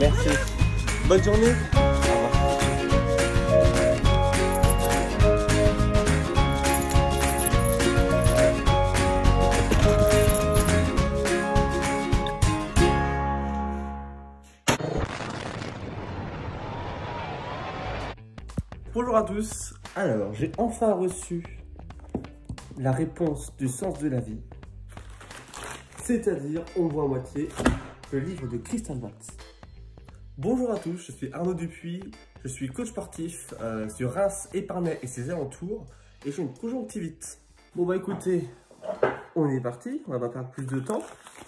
Merci. Bonne journée. Au revoir. Bonjour à tous. Alors, j'ai enfin reçu la réponse du sens de la vie. C'est-à-dire, on voit à moitié le livre de Christophe Batz. Bonjour à tous, je suis Arnaud Dupuis, je suis coach sportif sur Reims, Épernay et ses alentours, et j'ai une conjonctivite. Bon bah écoutez, on est parti, on va pas perdre plus de temps.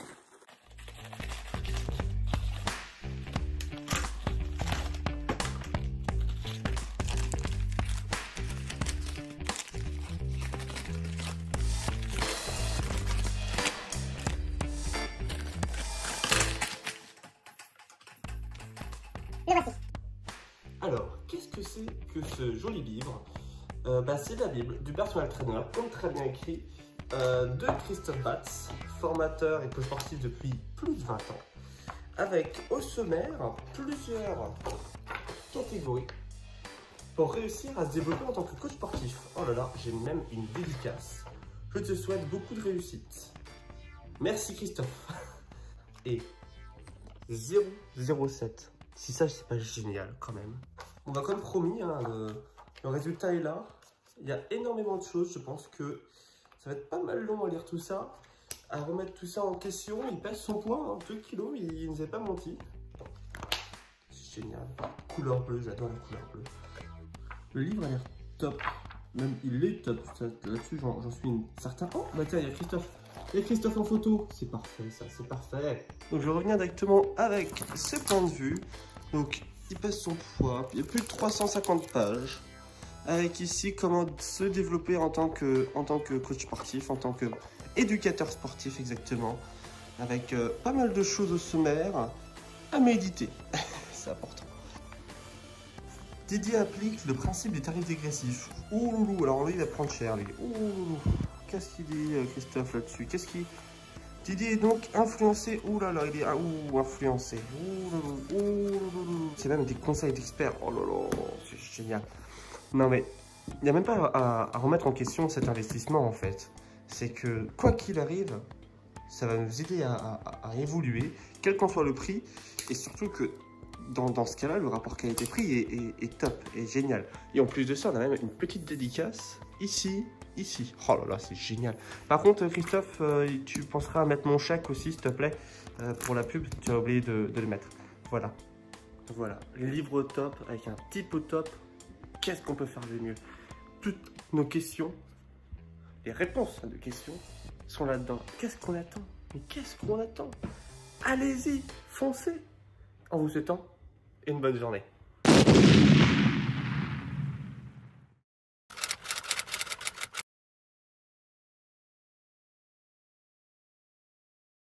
Alors, qu'est-ce que c'est que ce joli livre? C'est la Bible du personal trainer, comme très bien écrit, de Christophe Batz, formateur et coach sportif depuis plus de 20 ans, avec au sommaire plusieurs catégories pour réussir à se développer en tant que coach sportif. Oh là là, j'ai même une dédicace. Je te souhaite beaucoup de réussite. Merci Christophe. Et 007. Si ça, c'est pas génial quand même. On va comme promis, hein, le résultat est là. Il y a énormément de choses. Je pense que ça va être pas mal long à lire tout ça, à remettre tout ça en question. Il pèse son poids, hein, 2 kilos, il ne nous a pas menti. C'est génial. Couleur bleue, j'adore la couleur bleue. Le livre a l'air top. Même il est top. Là-dessus, j'en suis certain. Oh, bah tiens, il y a Christophe. Il y a Christophe en photo. C'est parfait, ça, c'est parfait. Donc, je vais revenir directement avec ce point de vue. Donc, il pèse son poids. Il y a plus de 350 pages. Avec ici, comment se développer en tant que coach sportif, en tant qu'éducateur sportif, exactement. Avec pas mal de choses au sommaire à méditer. C'est important. Didier applique le principe du tarif dégressif. Ouh loulou, alors lui, il va prendre cher, lui. Ouh loulou. Qu'est-ce qu'il dit, Christophe, là-dessus? Qu'est-ce qu'il... Didier est donc influencé. Ouh là là, il est influencé. C'est même des conseils d'experts. Oh là là, c'est génial. Non mais, il n'y a même pas à remettre en question cet investissement en fait. C'est que quoi qu'il arrive, ça va nous aider à évoluer, quel qu'en soit le prix. Et surtout que dans ce cas-là, le rapport qualité-prix est top, est génial. Et en plus de ça, on a même une petite dédicace ici. Oh là là, c'est génial. Par contre, Christophe, tu penseras à mettre mon chèque aussi, s'il te plaît, pour la pub. Tu as oublié de le mettre. Voilà. Voilà. Le livre au top, avec un type au top. Qu'est-ce qu'on peut faire de mieux? Toutes nos questions, les réponses à nos questions sont là-dedans. Qu'est-ce qu'on attend? Mais qu'est-ce qu'on attend? Allez-y, foncez. En vous souhaitant une bonne journée.